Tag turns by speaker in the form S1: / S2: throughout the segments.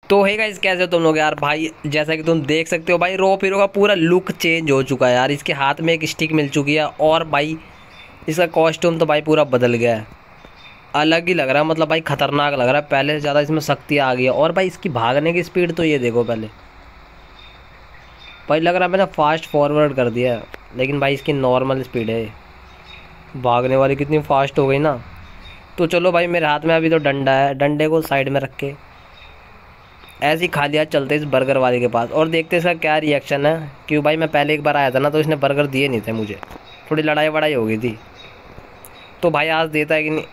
S1: तो है गाइस, कैसे हो तुम लोग यार। भाई जैसा कि तुम देख सकते हो भाई, रोप हीरो का पूरा लुक चेंज हो चुका है यार। इसके हाथ में एक स्टिक मिल चुकी है और भाई इसका कॉस्ट्यूम तो भाई पूरा बदल गया है, अलग ही लग रहा है। मतलब भाई खतरनाक लग रहा है, पहले से ज़्यादा इसमें शक्ति आ गई है। और भाई इसकी भागने की स्पीड तो ये देखो, पहले भाई लग रहा है मैंने फास्ट फॉरवर्ड कर दिया है, लेकिन भाई इसकी नॉर्मल स्पीड है। भागने वाली कितनी फास्ट हो गई ना। तो चलो भाई, मेरे हाथ में अभी तो डंडा है, डंडे को साइड में रख के ऐसे ही खाली हाथ चलते इस बर्गर वाले के पास और देखते इसका क्या रिएक्शन है। क्यों भाई, मैं पहले एक बार आया था ना तो इसने बर्गर दिए नहीं थे मुझे, थोड़ी लड़ाई वड़ाई हो गई थी। तो भाई आज देता है कि नहीं।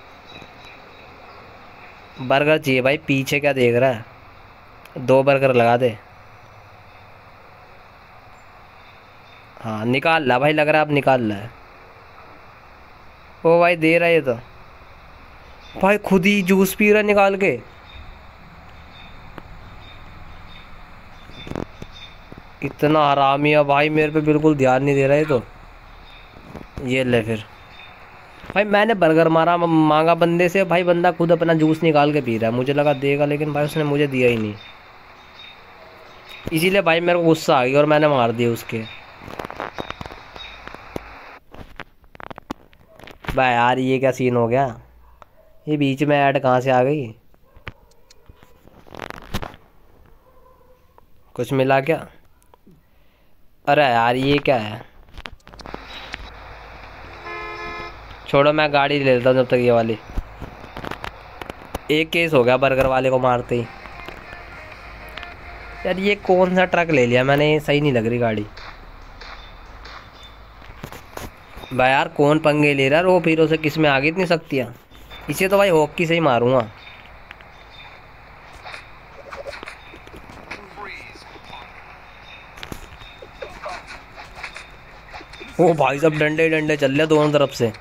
S1: बर्गर चाहिए भाई, पीछे क्या देख रहा है, 2 बर्गर लगा दे। हाँ निकाल ला भाई, लग रहा है अब निकाल ला है। ओ भाई दे रहा है ये तो, भाई खुद ही जूस पी रहा है निकाल के। इतना हरामी है भाई, मेरे पे बिल्कुल ध्यान नहीं दे रहा है। तो ये ले फिर भाई, मैंने बर्गर मांगा बंदे से, भाई बंदा खुद अपना जूस निकाल के पी रहा है। मुझे लगा देगा, लेकिन भाई उसने मुझे दिया ही नहीं। इसीलिए भाई मेरे को गुस्सा आ गया और मैंने मार दिया उसके। भाई यार ये क्या सीन हो गया, ये बीच में ऐड कहाँ से आ गई। कुछ मिला क्या? अरे यार ये क्या है, छोड़ो मैं गाड़ी ले लेता हूँ जब तक ये वाली। एक केस हो गया बर्गर वाले को मारते ही। यार ये कौन सा ट्रक ले लिया मैंने, ये सही नहीं लग रही गाड़ी। भाई यार कौन पंगे ले रहा है, वो हीरो से किस में आ गई इतनी शक्तियाँ। इसे तो भाई हॉकी से ही मारूंगा। ओ भाई सब डंडे डंडे चल रहे दोनों तरफ से।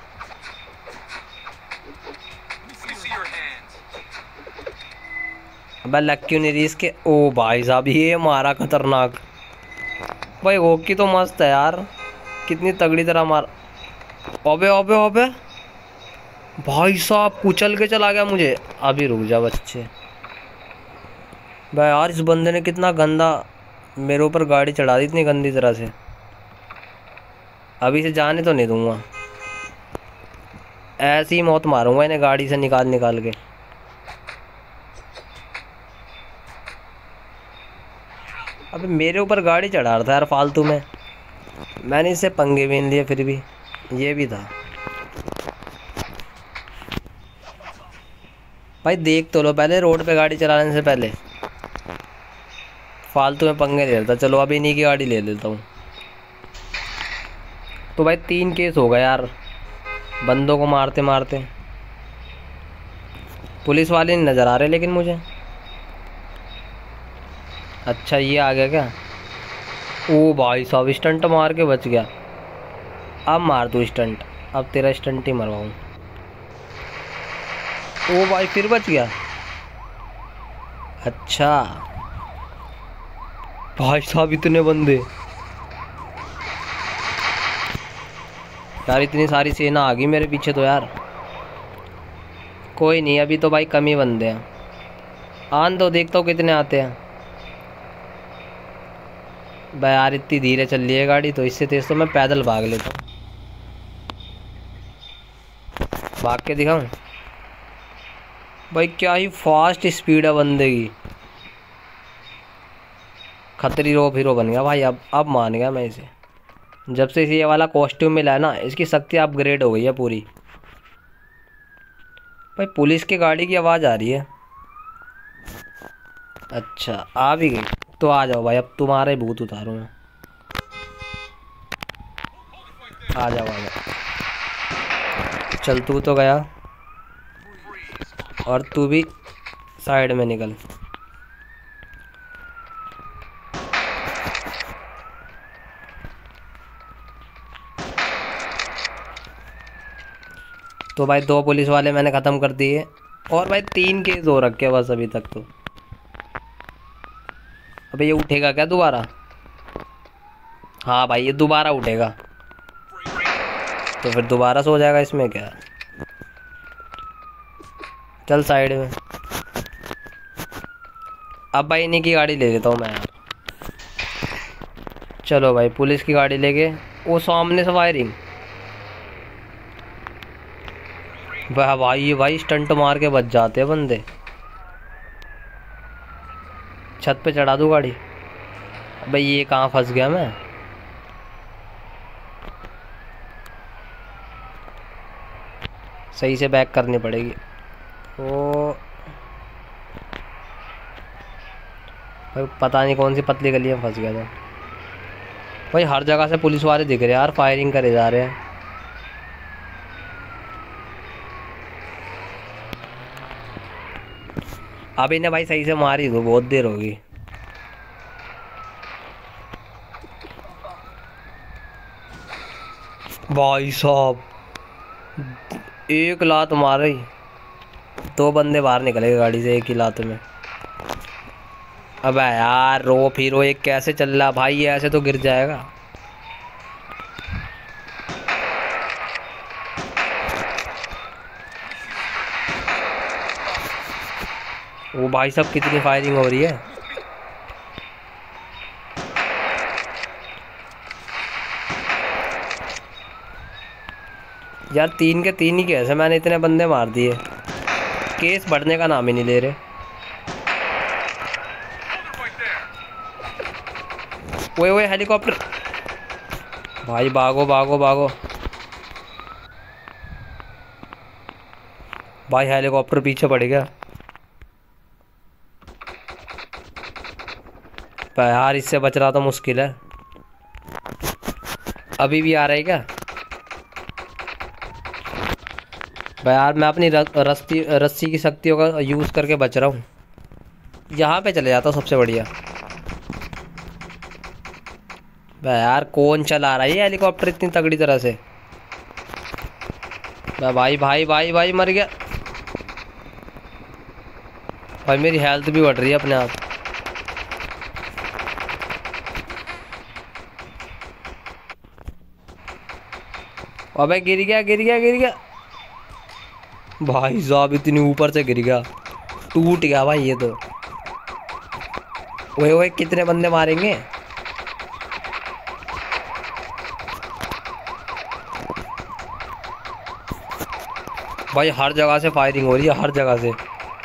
S1: अबे लग क्यों नहीं रही इसके। ओ भाई साहब ये मारा खतरनाक। भाई हॉकी तो मस्त है यार, कितनी तगड़ी तरह मार। अबे अबे अबे भाई साहब कुचल के चला गया मुझे। अभी रुक जा बच्चे। भाई यार इस बंदे ने कितना गंदा मेरे ऊपर गाड़ी चढ़ा दी, इतनी गंदी तरह से। अभी से जाने तो नहीं दूंगा, ऐसी ही मौत मारूंगा इन्हें गाड़ी से निकाल निकाल के। अबे मेरे ऊपर गाड़ी चढ़ा रहा था यार फालतू में, मैंने इससे पंगे भी नहीं लिए। फिर भी ये भी था भाई, देख तो लो पहले रोड पे गाड़ी चलाने से पहले फालतू में पंगे ले रहा था। चलो अभी इन्हीं की गाड़ी ले लेता हूँ। तो भाई 3 केस हो गए यार बंदों को मारते मारते। पुलिस वाले नहीं नज़र आ रहे लेकिन मुझे। अच्छा ये आ गया क्या। ओ भाई साहब स्टंट मार के बच गया। अब मार तू स्टंट, अब तेरा स्टंट ही मरवाऊँ। ओ भाई फिर बच गया। अच्छा भाई साहब इतने बंदे यार, इतनी सारी सेना आ गई मेरे पीछे तो यार। कोई नहीं, अभी तो भाई कम ही बंदे हैं। आन दो, देखता हूँ कितने आते हैं। भाई यार इतनी धीरे चल रही है गाड़ी, तो इससे तेज तो मैं पैदल भाग लेता हूँ। भाग के दिखाऊं भाई, क्या ही फास्ट स्पीड है बंदे की। खतरी रोप हीरो बन गया भाई। अब मान गया मैं इसे। जब से इसे ये वाला कॉस्ट्यूम मिला है ना, इसकी शक्ति अपग्रेड हो गई है पूरी। भाई पुलिस की गाड़ी की आवाज़ आ रही है। अच्छा आ भी गई, तो आ जाओ भाई, अब तुम्हारे भूत उतारूँ मैं। आ जाओ आ जाओ। चल तू तो गया, और तू भी साइड में निकल। तो भाई 2 पुलिस वाले मैंने ख़त्म कर दिए, और भाई 3 केस हो रखे बस अभी तक तो। अबे ये उठेगा क्या दोबारा। हाँ भाई ये दोबारा उठेगा, तो फिर दोबारा सो जाएगा, इसमें क्या है। चल साइड में। अब भाई इन्हीं की गाड़ी ले लेता हूँ मैं यार। चलो भाई पुलिस की गाड़ी लेके, वो सामने से वायरिंग। वाह भाई, भाई स्टंट मार के बच जाते हैं बंदे। छत पे चढ़ा दूँ गाड़ी। भाई ये कहाँ फंस गया मैं। सही से बैक करनी पड़ेगी। ओ भाई पता नहीं कौन सी पतली गली में फंस गया था। भाई हर जगह से पुलिस वाले दिख रहे हैं यार, फायरिंग करे जा रहे हैं। अब इन्हें भाई सही से मार ही दो, बहुत देर होगी। भाई साहब एक लात मारी, 2 बंदे बाहर निकले गाड़ी से एक ही लात में। अबे यार रो फिरो, एक कैसे चल रहा भाई, ये ऐसे तो गिर जाएगा। वो भाई साहब कितनी फायरिंग हो रही है। यार 3 के 3 ही कैसे, मैंने इतने बंदे मार दिए। केस बढ़ने का नाम ही नहीं ले रहे। ओए हेलीकॉप्टर। भाई भागो भागो भागो। भाई हेलीकॉप्टर पीछे पड़ गया। यार इससे बच रहा तो मुश्किल है। अभी भी आ रहा है क्या। यार मैं अपनी रस्सी की शक्तियों का यूज़ करके बच रहा हूँ। यहाँ पे चले जाता हूँ सबसे बढ़िया। यार कौन चला रहा है ये हेलीकॉप्टर इतनी तगड़ी तरह से। भाई भाई भाई भाई मर गया। भाई मेरी हेल्थ भी बढ़ रही है अपने आप। अबे गिर गया गिर गया गिर गया। भाई साहब इतनी ऊपर से गिर गया, टूट गया भाई ये तो। ओए कितने बंदे मारेंगे। भाई हर जगह से फायरिंग हो रही है, हर जगह से।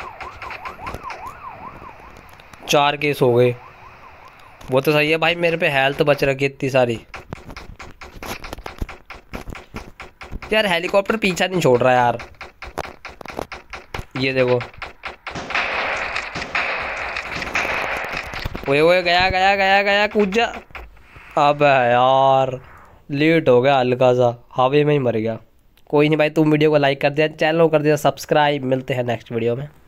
S1: 4 केस हो गए। वो तो सही है भाई, मेरे पे हेल्थ बच रखी है इतनी सारी। यार हेलीकॉप्टर पीछा नहीं छोड़ रहा यार। ये देखो। ओए गया गया गया गया, कूद जा। अब यार लेट हो गया हल्का सा, हवा में ही मर गया। कोई नहीं भाई, तुम वीडियो को लाइक कर दिया, चैनल को कर दिया सब्सक्राइब। मिलते हैं नेक्स्ट वीडियो में।